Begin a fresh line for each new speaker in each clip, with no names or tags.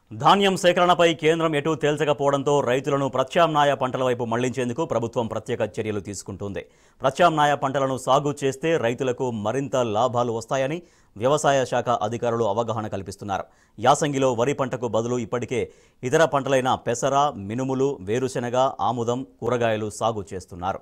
ధాన్యం సేకరణపై కేంద్రం ఎటూ తేల్చకపోవడంతో రైతులను ప్రత్యామ్నాయ పంటల వైపు మళ్లించేందుకు ప్రభుత్వం ప్రత్యేక చర్యలు తీసుకుంటుంది. ప్రత్యామ్నాయ పంటలను సాగు చేస్తే రైతులకు మరింత లాభాలు వస్తాయని వ్యవసాయ శాఖ అధికారులు అవగాహన కల్పిస్తున్నారు. యాసంగిలో వరి పంటకు బదులు ఇప్పటికే ఇతర పంటలైన పెసర, మినుములు, వేరుశెనగ, ఆముదం, కూరగాయలు సాగు చేస్తున్నారు.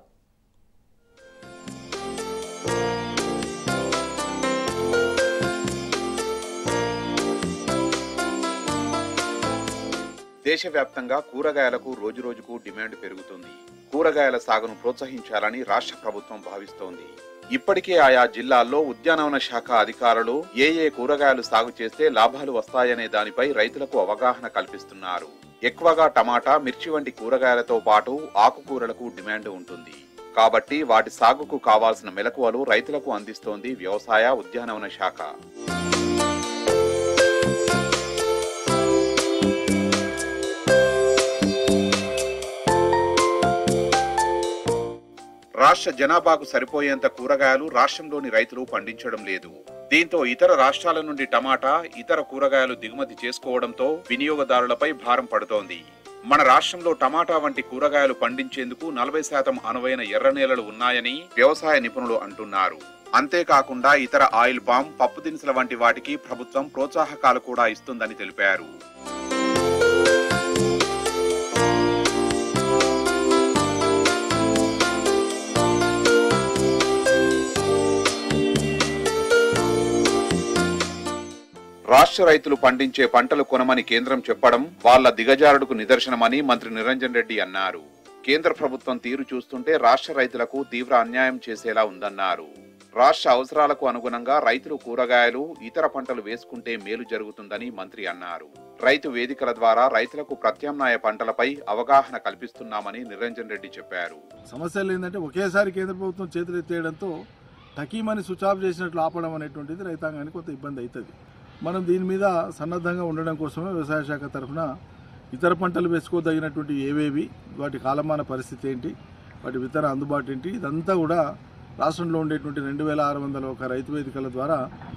దేశవ్యాప్తంగా కూరగాయలకు రోజురోజుకు డిమాండ్ పెరుగుతుంది. కూరగాయల సాగును ప్రోత్సహించాలని రాష్ట్ర ప్రభుత్వం భావిస్తోంది. ఇప్పటికే ఆయా జిల్లాల్లో ఉద్యానవన శాఖ అధికారులు ఏ కూరగాయలు సాగు చేస్తే లాభాలు వస్తాయనే దానిపై రైతులకు అవగాహన కల్పిస్తున్నారు. ఎక్కువగా టమాటా, మిర్చి వంటి కూరగాయలతో పాటు ఆకుకూరలకు డిమాండ్ ఉంటుంది. కాబట్టి వాటి సాగుకు కావాల్సిన మెలకువలు రైతులకు అందిస్తోంది వ్యవసాయ ఉద్యానవన శాఖ. రాష్ట్ర జనాభాకు సరిపోయేంత కూరగాయలు రాష్ట్రంలోని రైతులు పండించడం లేదు. దీంతో ఇతర రాష్ట్రాల నుండి టమాటా, ఇతర కూరగాయలు దిగుమతి చేసుకోవడంతో వినియోగదారులపై భారం పడుతోంది. మన రాష్ట్రంలో టమాటా వంటి కూరగాయలు పండించేందుకు 40% అనువైన ఎర్ర నేలలు ఉన్నాయని వ్యవసాయ నిపుణులు అంటున్నారు. అంతేకాకుండా ఇతర ఆయిల్ పామ్, పప్పు దినుసుల వంటి వాటికి ప్రభుత్వం ప్రోత్సాహకాలు కూడా ఇస్తుందని తెలిపారు. రాష్ట్ర రైతులు పండించే పంటలు కొనమని కేంద్రం చెప్పడం వాళ్ల దిగజారుడుకు నిదర్శనమని మంత్రి నిరంజన్ రెడ్డి అన్నారు. కేంద్ర ప్రభుత్వం తీరు చూస్తుంటే రాష్ట్ర రైతులకు తీవ్ర అన్యాయం చేసేలా ఉందన్నారు. రాష్ట్ర అవసరాలకు అనుగుణంగా రైతులు కూరగాయలు, ఇతర పంటలు వేసుకుంటే మేలు జరుగుతుందని మంత్రి అన్నారు. రైతు వేదికల ద్వారా రైతులకు ప్రత్యామ్నాయ పంటలపై అవగాహన కల్పిస్తున్నామని నిరంజన్ రెడ్డి చెప్పారు.
సమస్యలు ఏంటంటే ఒకేసారి కేంద్ర ప్రభుత్వం చేతులెత్తేయడంతో టకీమని స్విచ్ ఆఫ్ చేసినట్లు ఆపడం అనేటువంటిది రైతాంగానికి కొంత ఇబ్బంది అవుతుంది. మనం దీని మీద సన్నద్ధంగా ఉండడం కోసమే వ్యవసాయ శాఖ తరఫున ఇతర పంటలు వేసుకోదగినటువంటి ఏవేవి, వాటి కాలమాన పరిస్థితి ఏంటి, వాటి విత్తన అందుబాటు ఏంటి, ఇదంతా కూడా రాష్ట్రంలో ఉండేటువంటి 2601 రైతు వేదికల ద్వారా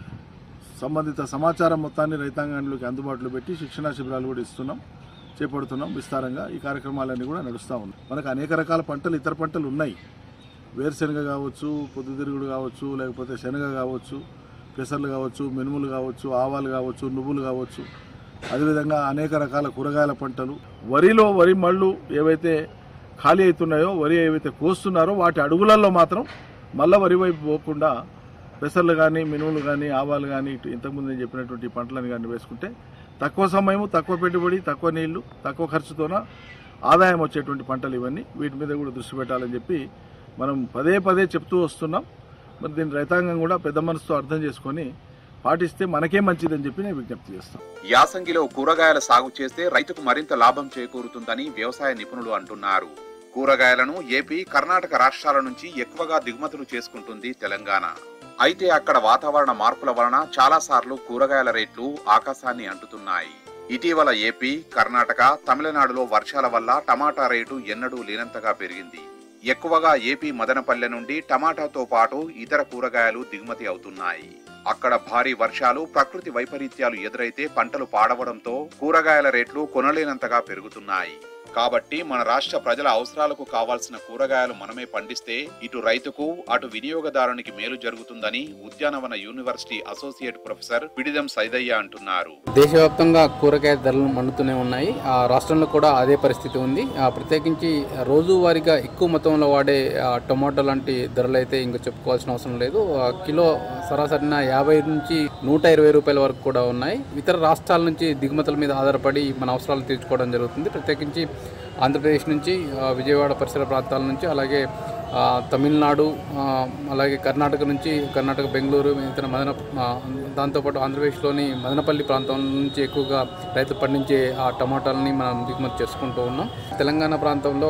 సంబంధిత సమాచారం మొత్తాన్ని రైతాంగానికి అందుబాటులో పెట్టి శిక్షణా శిబిరాలు కూడా చేపడుతున్నాం విస్తారంగా. ఈ కార్యక్రమాలన్నీ కూడా నడుస్తూ ఉన్నాయి. మనకు అనేక రకాల పంటలు, ఇతర పంటలు ఉన్నాయి. వేరుశెనగ కావచ్చు, పొద్దుతిరుగుడు కావచ్చు, లేకపోతే శనగ కావచ్చు, పెసర్లు కావచ్చు, మినుములు కావచ్చు, ఆవాలు కావచ్చు, నువ్వులు కావచ్చు, అదేవిధంగా అనేక రకాల కూరగాయల పంటలు. వరిలో వరి మళ్ళు ఏవైతే ఖాళీ అవుతున్నాయో, వరి ఏవైతే కోస్తున్నారో వాటి అడుగులలో మాత్రం మళ్ళీ వరి వైపు పోకుండా పెసర్లు కానీ, మినుములు కానీ, ఆవాలు కానీ, ఇంతకుముందు నేను చెప్పినటువంటి పంటలను కానీ వేసుకుంటే తక్కువ సమయము, తక్కువ పెట్టుబడి, తక్కువ నీళ్లు, తక్కువ ఖర్చుతోన ఆదాయం వచ్చేటువంటి పంటలు ఇవన్నీ. వీటి మీద కూడా దృష్టి పెట్టాలని చెప్పి మనం పదే చెప్తూ వస్తున్నాం. మరి దీని రైతాంగం కూడా పెద్ద మనసుతో అర్థం చేసుకొని పాటిస్తే మనకే మంచిదని చెప్పి నేను విజ్ఞప్తి చేస్తాను.
యాసంగిలో కూరగాయల సాగు చేస్తే రైతుకు మరింత లాభం చేకూరుతుందని వ్యవసాయ నిపుణులు అంటున్నారు. కూరగాయలను ఏపీ, కర్ణాటక రాష్ట్రాల నుంచి ఎక్కువగా దిగుమతులు చేసుకుంటుంది తెలంగాణ. అయితే అక్కడ వాతావరణ మార్పుల వలన చాలా సార్లు కూరగాయల రేట్లు ఆకాశాన్ని అంటుతున్నాయి. ఇటీవల ఏపీ, కర్ణాటక, తమిళనాడులో వర్షాల వల్ల టమాటా రేటు ఎన్నడూ లేనంతగా పెరిగింది. ఎక్కువగా ఏపీ మదనపల్లె నుండి టమాటాతో పాటు ఇతర కూరగాయలు దిగుమతి అవుతున్నాయి. అక్కడ భారీ వర్షాలు, ప్రకృతి వైపరీత్యాలు ఎదురైతే పంటలు పాడవడంతో కూరగాయల రేట్లు కొనలేనంతగా పెరుగుతున్నాయి. కాబట్టి మన రాష్ట్ర ప్రజల అవసరాలకు కావాల్సిన కూరగాయలు మనమే పండిస్తే ఇటు రైతుకు, అటు వినియోగదారునికి మేలు జరుగుతుందని ఉద్యానవన university associate professor Pididam Saidaiah అంటున్నారు.
దేశవ్యాప్తంగా కూరగాయల ధరలు మండుతూనే ఉన్నాయి. రాష్ట్రంలో కూడా అదే పరిస్థితి ఉంది. ప్రత్యేకించి రోజువారీగా ఎక్కువ మొత్తంలో వాడే టొమాటో లాంటి ధరలు అయితే ఇంకా చెప్పుకోవాల్సిన అవసరం లేదు. కిలో సరాసరిన 50 నుంచి 120 రూపాయల వరకు కూడా ఉన్నాయి. ఇతర రాష్ట్రాల నుంచి దిగుమతుల మీద ఆధారపడి మన అవసరాలు తీర్చుకోవడం జరుగుతుంది. ప్రత్యేకించి ఆంధ్రప్రదేశ్ నుంచి, విజయవాడ పరిసర ప్రాంతాల నుంచి, అలాగే తమిళనాడు, అలాగే కర్ణాటక బెంగళూరు, ఇతర దాంతోపాటు ఆంధ్రప్రదేశ్లోని మదనపల్లి ప్రాంతం నుంచి ఎక్కువగా రైతులు పండించే ఆ టమాటాలని మనం దిగుమతి చేసుకుంటూ ఉన్నాం. తెలంగాణ ప్రాంతంలో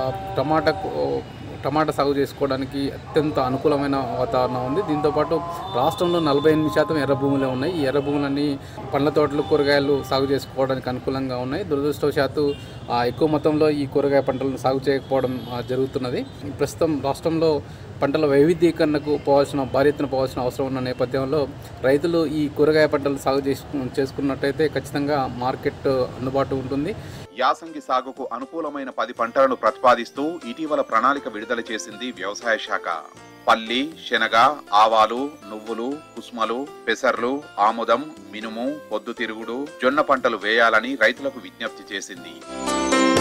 టమాటా సాగు చేసుకోవడానికి అత్యంత అనుకూలమైన వాతావరణం ఉంది. దీంతోపాటు రాష్ట్రంలో 48% ఎర్ర భూములే ఉన్నాయి. ఈ ఎర్ర భూములన్నీ పండ్ల తోటలు, కూరగాయలు సాగు చేసుకోవడానికి అనుకూలంగా ఉన్నాయి. దురదృష్టవశాత్తు ఎక్కువ మొత్తంలో ఈ కూరగాయ పంటలను సాగు చేయకపోవడం జరుగుతున్నది. ప్రస్తుతం రాష్ట్రంలో పంటల వైవిధ్యీకరణకు భారీ ఎత్తున పోవాల్సిన అవసరం ఉన్న నేపథ్యంలో రైతులు ఈ కూరగాయ పంటలు సాగు చేసుకున్నట్టయితే ఖచ్చితంగా మార్కెట్ అందుబాటు ఉంటుంది.
యాసంగి సాగుకు అనుకూలమైన 10 పంటలను ప్రతిపాదిస్తూ ఇటీవల ప్రణాళిక విడుదల చేసింది వ్యవసాయ శాఖ. పల్లి, శనగ, ఆవాలు, నువ్వులు, కుసుమలు, పెసర్లు, ఆముదం, మినుము, పొద్దుతిరుగుడు, జొన్న పంటలు వేయాలని రైతులకు విజ్ఞప్తి చేసింది.